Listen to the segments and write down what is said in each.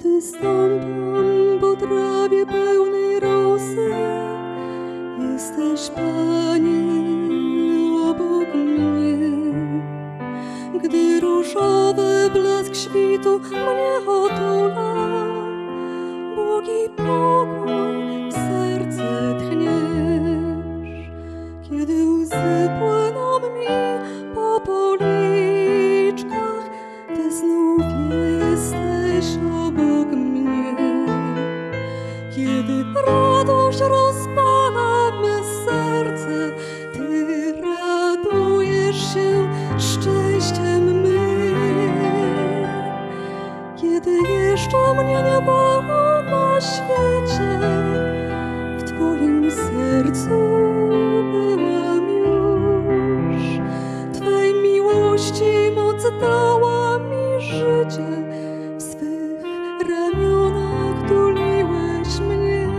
Gdy stąpam po trawie pełnej rosy, jesteś, Panie, obok mnie. Gdy różowy blask świtu mnie otula, błogi pokój w serce tchniesz. Kiedy łzy płyną mi po policzkach, Ty znów jesteś obok mnie. Kiedy radość rozpala me serce, Ty radujesz się szczęściem mym. Kiedy jeszcze mnie nie było na świecie, w Twoim sercu byłam już. Twej miłości moc dała mi życie, w swych ramionach tuliłeś mnie.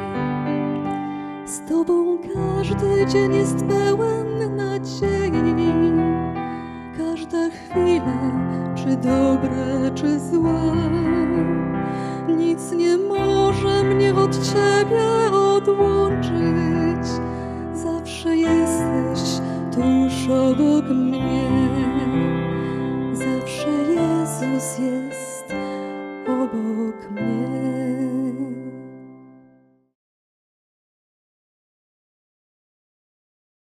Z Tobą każdy dzień jest pełen nadziei, każda chwila, czy dobra, czy zła. Nic nie może mnie od Ciebie odłączyć, zawsze jesteś tuż obok mnie.